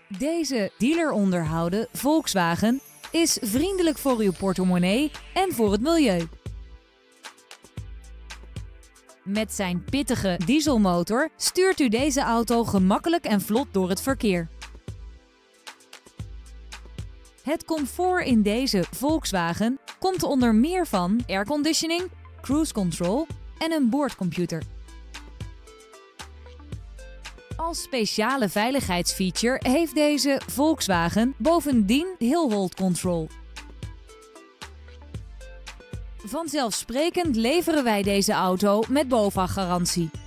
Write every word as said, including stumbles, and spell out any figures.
Deze dealer onderhouden Volkswagen is vriendelijk voor uw portemonnee en voor het milieu. Met zijn pittige dieselmotor stuurt u deze auto gemakkelijk en vlot door het verkeer. Het comfort in deze Volkswagen komt onder meer van airconditioning, cruise control en een boordcomputer. Als speciale veiligheidsfeature heeft deze Volkswagen bovendien hill hold control. Vanzelfsprekend leveren wij deze auto met BOVAG-garantie.